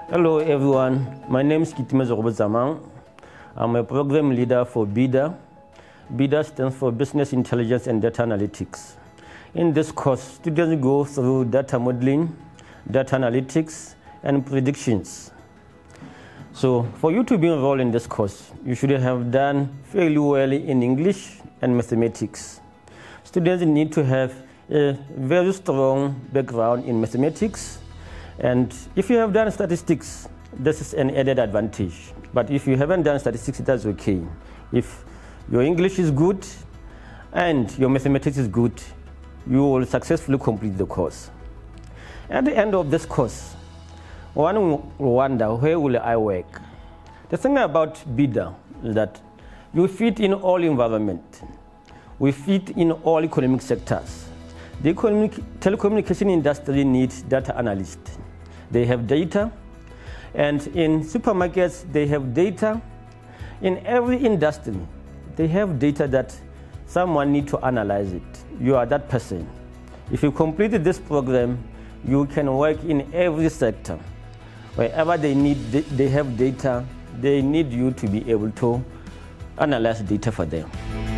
Hello everyone, my name is Kitimez Robert-Zamang. I'm a program leader for BIDA. BIDA stands for Business Intelligence and Data Analytics. In this course, students go through data modeling, data analytics, and predictions. So for you to be enrolled in this course, you should have done fairly well in English and mathematics. Students need to have a very strong background in mathematics, and if you have done statistics, this is an added advantage. But if you haven't done statistics, that's okay. If your English is good and your mathematics is good, you will successfully complete the course. At the end of this course, one will wonder, where will I work? The thing about BIDA is that you fit in all environments. We fit in all economic sectors. The telecommunication industry needs data analysts. They have data, and in supermarkets, they have data. In every industry, they have data that someone needs to analyze it. You are that person. If you complete this program, you can work in every sector. Wherever they have data, they need you to be able to analyze data for them.